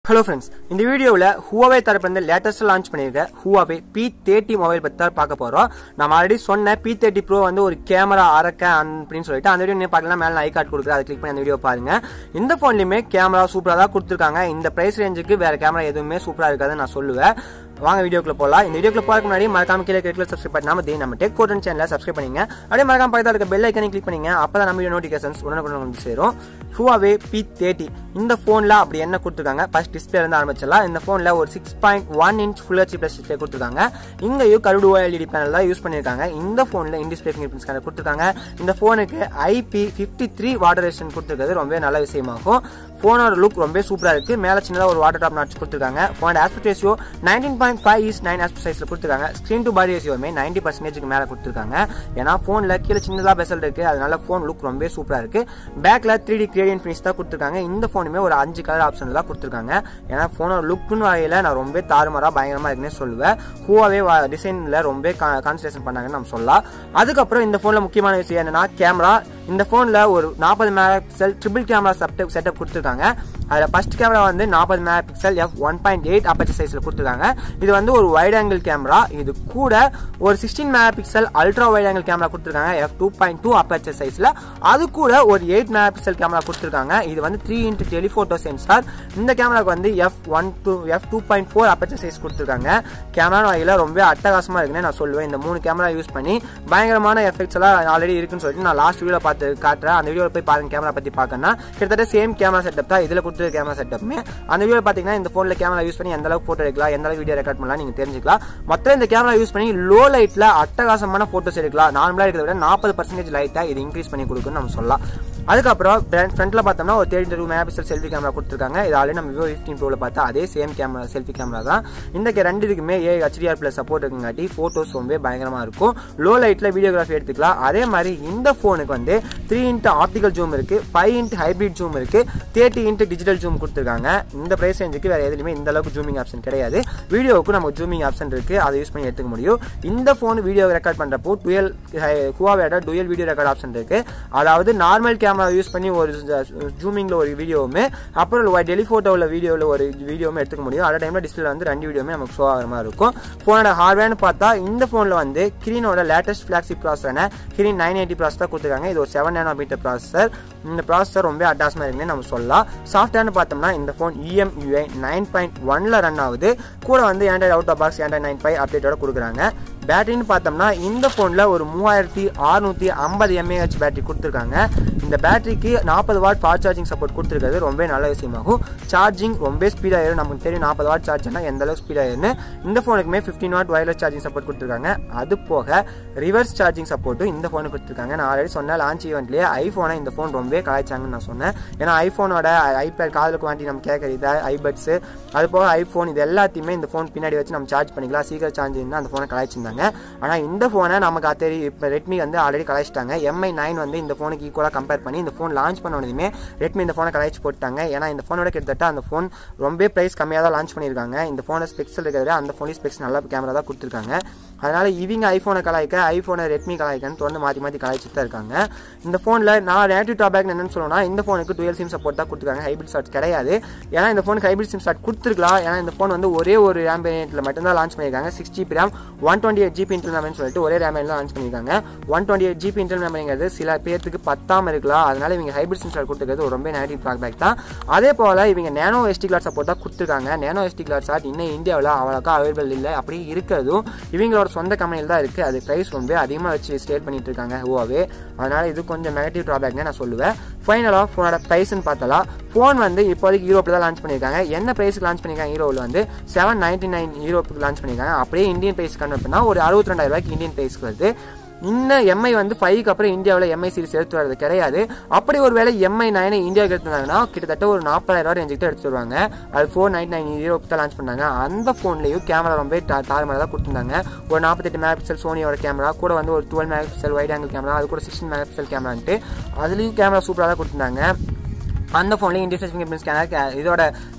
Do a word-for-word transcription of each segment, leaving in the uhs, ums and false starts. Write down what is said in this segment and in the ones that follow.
Hello friends, in the video la Huawei தரப்பிலிருந்து latest launch பண்ணிருக்க Huawei P thirty mobile பத்தி தான் பார்க்க போறோம். நான் ஆல்ரெடி சொன்ன P thirty Pro வந்து ஒரு கேமரா அரக்க அப்படினு சொல்லிட்டு அந்த வீடியோ நீங்க பார்க்கலாம். மேல ஐ கார்டு கொடுக்குறேன், அதை கிளிக் பண்ணி அந்த வீடியோ பாருங்க. இந்த போன்லயுமே கேமரா சூப்பரா தான் கொடுத்திருக்காங்க. இந்த பிரைஸ் ரேஞ்சுக்கு வேற கேமரா எதுவுமே சூப்பரா இருக்காதுன்னு நான் சொல்லுவேன். வாங்க வீடியோக்குள்ள போலாம். இந்த வீடியோக்குள்ள போறதுக்கு முன்னாடி மறக்காம கீழ கிளிக் சப்ஸ்கிரைப் பண்ணாம தே நம்ம டெக் கோடன் சேனலை சப்ஸ்கிரைப் பண்ணுங்க. அப்படியே மறக்காம பக்கத்துல இருக்க பெல் ஐகானை கிளிக் பண்ணுங்க. அப்பதான் நம்ம வீடியோ நோட்டிஃபிகேஷன்ஸ் உடனுக்குடன் வந்து சேரும். Huawei P thirty இந்த போன்ல அப்படி என்ன கொடுத்திருக்காங்க? ஃபர்ஸ்ட் டிஸ்ப்ளே இருந்து ஆரம்பிச்சலாம். இந்த போன்ல ஒரு six point one inch Full H D Plus display கொடுத்திருக்காங்க. இங்கேயும் கருடு O L E D panel தான் யூஸ் பண்ணிருக்காங்க. இந்த போன்ல in display fingerprint scanner கொடுத்திருக்காங்க. இந்த போனுக்கு I P fifty-three water resistant கொடுத்திருக்கிறது ரொம்ப நல்ல விஷயமாகும். போனோட லுக் ரொம்ப சூப்பரா இருக்கு. மேல சின்னதா ஒரு வாட்டர் டாப் நாட்ச் கொடுத்திருக்காங்க. போனோட aspect ratio nineteen point five is nine aspect சைஸ்ல கொடுத்திருக்காங்க. ஸ்கிரீன் டு பாடி ரேஷியோமே ninety percent க்கு மேல கொடுத்திருக்காங்க. ஏனா போன்ல கீழ சின்னதா பெசல் இருக்கு, அதனால போன் லுக் ரொம்ப சூப்பரா இருக்கு. பேக்ல three D gradient finish தான் கொடுத்திருக்காங்க. இந்த போனுமே ஒரு அஞ்சு கலர் ஆப்ஷன்ல தான் கொடுத்திருக்காங்க. ஏனா போனோட லுக்னு வகையில நான் ரொம்ப தாறுமாறா பயங்கரமா இருக்குன்னு சொல்லுவேன். Huawei டிசைன்ல ரொம்ப கான்சென்ட்ரேஷன் பண்ணாங்கன்னு நம்ம சொல்லலாம். அதுக்கு அப்புறம் இந்த போன்ல முக்கியமான விஷயம் என்னன்னா கேமரா. இந்த போன்ல ஒரு forty megapixel triple camera setup setup கொடுத்திருக்காங்க. அதுல ஃபர்ஸ்ட் கேமரா வந்து forty megapixel f one point eight aperture சைஸ்ல கொடுத்திருக்காங்க. இது வந்து ஒரு வைட் ஆங்கிள் கேமரா. இது கூட ஒரு sixteen megapixel ultra wide angle camera கொடுத்திருக்காங்க f two point two aperture சைஸ்ல. அது கூட ஒரு eight மெகா பிக்சல் கேமரா கொடுத்திருக்காங்க. இது வந்து three into telephoto சென்சார். இந்த கேமராக்கு வந்து f one to f two point four aperture size கொடுத்திருக்காங்க. கேமரா வகையில ரொம்ப அட்டகாசமா இருக்குன்னு நான் சொல்லுவேன். இந்த மூணு கேமரா யூஸ் பண்ணி பயங்கரமான எஃபெக்ட்ஸ் எல்லாம் ஆல்ரெடி இருக்குன்னு சொல்லிட்டு நான் லாஸ்ட் வீடியோல பார்த்து காட்டுறேன். அந்த வீடியோல போய் பாருங்க. கேமரா பத்தி பார்க்கணும்னா கிட்டத்தட்ட சேம் கேமரா செட்டப் தான் இதுல கொடுத்த கேமரா செட்டப்மே. அந்த வீடியோ பாத்தீங்கன்னா இந்த போன்ல கேமரா யூஸ் பண்ணி எந்த அளவுக்கு போட்டோ எடுக்கலாம், எந்த அளவுக்கு வீடியோ ரெக்கார்ட் பண்ணலாம் நீங்க தெரிஞ்சுக்கலாம். மொத்தம் இந்த கேமரா யூஸ் பண்ணி லோ லைட்ல அட்டகாசமான போட்டோஸ் எடுக்கலாம். நார்மலா இருக்கிறத விட forty percent லைட்டா இது இன்க்ரீஸ் பண்ணி கொடுக்குன்னு நம்ம சொல்லலாம். அதுக்கப்புறம் ஃப்ரண்ட்ல பார்த்தோம்னா ஒரு thirty-two mega pixel selfie camera கொடுத்திருக்காங்க. இது ஆல்ரெடி நம்ம Vivo fifteen Pro ல பார்த்தா அதே சேம் கேமரா செல்ஃபி கேமரா தான். இந்த ரெண்டு இதுக்குமே A H D R plus support இருக்குங்காட்டி போட்டோஸ் ரொம்ப பயங்கரமா இருக்கும். லோ லைட்ல வீடியோகிராஃபி எடுத்துக்கலாம். அதே மாதிரி இந்த போனுக்கு வந்து three into ஆப்டிகல் ஜூம் இருக்கு, five into ஹைபிரிட் ஜூம் இருக்கு, thirty into டிஜிட்டல் ஜூம் கொடுத்திருக்காங்க. இந்த பிரைஸ் ரேஞ்சுக்கு வேற எதுலயுமே இந்த அளவுக்கு ஜூமிங் ஆப்ஷன் கிடையாது. வீடியோவுக்கு நமக்கு ஜூமிங் ஆப்ஷன் இருக்கு, அதை யூஸ் பண்ணி எடுத்துக்க முடியும். இந்த போன் வீடியோ ரெக்கார்ட் பண்றப்போ dual Huawei dual video record option இருக்கு. அதாவது நார்மல் கேமரா யூஸ் பண்ணி ஒரு ஜூமிங்ல ஒரு வீடியோவுமே அப்புறம் டெலிஃபோட்டோல வீடியோல ஒரு வீடியோவுமே எடுத்துக்க முடியும். அதே டைம்ல டிஸ்பிளேல வந்து ரெண்டு வீடியோமே நமக்கு ஷோ ஆகிற மாதிரி இருக்கும். போனோட ஹார்ட்வேர்னு பார்த்தா இந்த போன்ல வந்து கிரீனோட லேட்டஸ்ட் ஃபிளாக்ஷிப் ப்ராசஸரான கிரீன் nine eighty ப்ராசஸர் தான் கொடுத்திருக்காங்க. இது ஒரு seven nanometer ப்ராசஸர். இந்த ப்ராசஸர் ரொம்ப அட்டாச்மா இருக்குன்னு நம்ம சொல்லலாம். சாஃப்ட்வேர்னு பார்த்தோம்னா இந்த phone E M U I nine point one ல ரன் ஆகுது. கூட வந்து Android out of box Android nine point five அப்டேட்டோட கொடுக்குறாங்க. பேட்டரின்னு பார்த்தோம்னா இந்த போன்ல ஒரு மூவாயிரத்தி அறுநூத்தி ஐம்பது எம்ஏஹெச் பேட்டரி கொடுத்திருக்காங்க. இந்த பேட்டரிக்கு நாற்பது வாட் ஃபாஸ்ட் சார்ஜிங் சப்போர்ட் கொடுத்திருக்கிறது ரொம்ப நல்ல விஷயமாகும். சார்ஜிங் ரொம்ப ஸ்பீடா ஏறும். நமக்கு தெரியும் நாற்பது வாட் சார்ஜ்னா எந்த அளவுக்கு ஸ்பீடா ஏறும்னு. இந்த போனுக்குமே fifteen watt wireless charging support கொடுத்திருக்காங்க. அது போக ரிவர்ஸ் சார்ஜிங் சப்போர்ட்டும் இந்த போனுக்கு கொடுத்திருக்காங்க. நான் ஆல்ரெடி சொன்ன லான்ச் ஈவென்ட்லயே ஐபோனை இந்த போன் ரொம்ப கலாய்ச்சாங்கன்னு நான் சொன்னேன். ஏன்னா ஐபோனோட ஐபேட் காதுக்கு வாண்டி நம்ம கேட்கறது ஐபட்ஸ், அது போக ஐபோன் இது எல்லாத்தையுமே இந்த போன் பின்னாடி வச்சு நம்ம சார்ஜ் பண்ணிக்கலாம். சீக்கிரம் சார்ஜ் இருந்தா அந்த போனை கலாய்ச்சிருந்தாங்க. ஆனா இந்த போனை நமக்கு தெரி இப்ப ரெட்மி வந்து ஆல்ரெடி கலாய்ச்சிட்டாங்க. M I nine வந்து இந்த போனுக்கு ஈக்குவலா கம்பேர் பண்ணி இந்த போன் லான்ச் பண்ண உடனே ரெட்மி இந்த போனை கலாய்ச்சி போட்டாங்க. ஏன்னா இந்த போனோட கிட்டத்தட்ட அந்த போன் ரொம்ப பிரைஸ் கம்மியா தான் லான்ச் பண்ணிருக்காங்க. இந்த போன ஸ்பெக்ஸ் இருக்கிறத அந்த போன் ஸ்பெக்ஸ் நல்ல கேமரா தான் கொடுத்திருக்காங்க. அதனால இவங்க ஐபோனை கலாய்க்க ஐபோனை ரெட்மி கலாய்க்கன்னு தொடர்ந்து மாத்தி மாத்தி கலாய்ச்சிட்டு தான் இருக்காங்க. இந்த போன்ல நான் நேட்டிவ் டாபேக் என்னன்னு சொல்லணும்னா இந்த போனுக்கு டுவெல் சிம் சப்போர்ட் தான் கொடுத்திருக்காங்க. ஹைபிரிட் ஸ்லாட் கிடையாது. ஏன்னா இந்த போனுக்கு ஹைபிரிட் சிம் ஸ்லாட் கொடுத்திருக்கலாம். ஏன்னா இந்த போன் வந்து ஒரே ஒரு ரேம் வேரியன்ட்ல மட்டும் தான் லான்ச் பண்ணிருக்காங்க. six G B RAM one twenty-eight G B internal மெமரின்னு சொல்லிட்டு ஒரே ரேம் வேரியன்ட்ல லான்ச் பண்ணிருக்காங்க. one twenty-eight G B internal மெமரிங்கிறது சில பேருக்கு பத்தாம இருக்கலாம். அதனால இவங்க ஹைபிரிட் சிம் ஸ்லாட் கொடுத்திருக்கிறது ரொம்ப நேட்டிவ் டாபேக் தான். அதே போல இவங்க nano S D card support தான் கொடுத்திருக்காங்க. Nano S D card slot இன்னும் இந்தியாவில் அவ்வளோக்கா அவைலபிள் இல்லை. அப்படி இருக்கிறதும் இவங்களோட சொந்த கம்பெனியில் தான் இருக்கு. அது பிரைஸ் ரொம்ப அதிகமா வச்சு ஸ்டேட் பண்ணிட்டு இருக்காங்க Huawei. அதனால இது கொஞ்சம் நெகட்டிவ் டிராபேக்னு நான் சொல்லுவேன். ஃபைனலா போனோட பிரைஸ்ன்னு பார்த்தா போன் வந்து இப்போதைக்கு யூரோப்ல தான் லான்ச் பண்ணிருக்காங்க. என்ன பிரைஸ்க்கு லான்ச் பண்ணிருக்காங்க? யூரோவில் வந்து seven ninety-nine யூரோப்புக்கு லான்ச் பண்ணிருக்காங்க. அப்படியே இந்தியன் பிரைஸ் கன்வெர்ட் பண்ணா ஒரு அறுபத்தி ரெண்டாயிரம் ரூபாய்க்கு இந்தியன் பிரைஸ்க்கு வருது. இன்னும் M I வந்து ஃபைவ்க்கு அப்புறம் இந்தியாவில் M I சீரிஸ் எடுத்து வரது கிடையாது. அப்படி ஒரு வேளை M I nine இந்தியாவுக்கு எடுத்துருந்தாங்கன்னா கிட்டத்தட்ட ஒரு நாற்பதாயிரம் ரூபாய் ரேஞ்சுக்கு எடுத்து வருவாங்க. அது four ninety-nine யூரோப் தான் லான்ச் பண்ணாங்க. அந்த போன்லயும் கேமரா ரொம்ப தாறுமாறா தான் கொடுத்திருந்தாங்க. ஒரு நாற்பத்தெட்டு மெகா பிக்சல் சோனியோட கேமரா, கூட வந்து ஒரு dual megapixel wide angle camera, அது கூட சிக்ஸ்டீன் மெகா பிக்சல் கேமரான்ட்டு அதுலயும் கேமரா சூப்பரா தான் கொடுத்திருந்தாங்க. அந்த போன்ல in display fingerprint scanner இதோட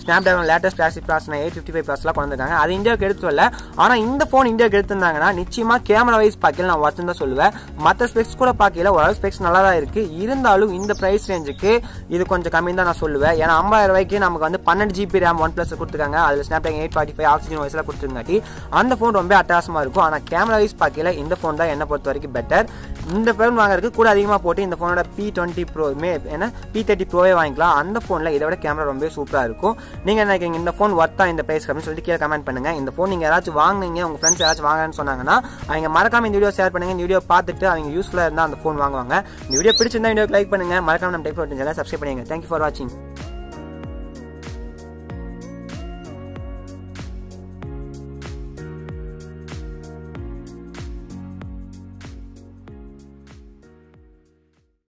Snapdragon latest classic processor eight fifty five ப்ராசஸ்லாம் கொண்டு வந்திருக்காங்க. அது இந்தியாவுக்கு எடுத்து வரல. ஆனால் இந்த ஃபோன் இந்தியாவுக்கு எடுத்திருந்தாங்கன்னா நிச்சயமா கேமரா வைஸ் பார்க்கல நான் ஒர்த்து தான் சொல்லுவேன். மற்ற ஸ்பெக்ஸ் கூட பார்க்கல ஓரளவு ஸ்பெக்ஸ் நல்லா தான் இருக்கு. இருந்தாலும் இந்த பிரைஸ் ரேஞ்சுக்கு இது கொஞ்சம் கம்மி தான் நான் சொல்லுவேன். ஏன்னா ஐம்பதாயிரம் ரூபாய்க்கு நமக்கு வந்து பன்னெண்டு ஜிபி ரேம் ஒன் பிளஸ் கொடுத்துருக்காங்க. அதில் Snapdragon eight forty five Oxygen வைஸ்லாம் கொடுத்துருங்காட்டி அந்த ஃபோன் ரொம்ப அட்டகாசமாக இருக்கும். ஆனால் கேமரா வைஸ் பார்க்கல இந்த ஃபோன் தான் என்ன பொறுத்த வரைக்கும் பெட்டர். இந்த ஃபோன் வாங்குறதுக்கு கூட அதிகமாக போட்டு இந்த ஃபோனோட பி டுவெண்ட்டி ப்ரோ மே ஏன்னா பி தேர்ட்டி ப்ரோவே வாங்கிக்கலாம். அந்த ஃபோனில் இதை விட கேமரா ரொம்ப சூப்பராக இருக்கும். நீங்கள் என்ன நினைக்கிறீங்க, இந்த ஃபோன் ஒர்த்தா இந்த பிரைஸ் அப்படின்னு சொல்லிட்டு கீழே கமெண்ட் பண்ணுங்க. இந்த ஃபோன் நீங்கள் யாராச்சும் வாங்குனீங்க, உங்கள் ஃப்ரெண்ட்ஸ் யாராச்சும் வாங்கன்னு சொன்னாங்கன்னா அவங்க மறக்காம இந்த வீடியோ ஷேர் பண்ணுங்க. இந்த வீடியோ பார்த்துட்டு அவங்க யூஸ்ஃபுல்லாக இருந்தால் அந்த ஃபோன் வாங்குவாங்க. இந்த வீடியோ பிடிச்சிருந்தா வீடியோ லைக் பண்ணுங்க. மறக்காம நம்ம டெக் சேனலை சப்ஸ்கிரைப் பண்ணுங்க. தேங்க்யூ ஃபார் வாட்சிங்.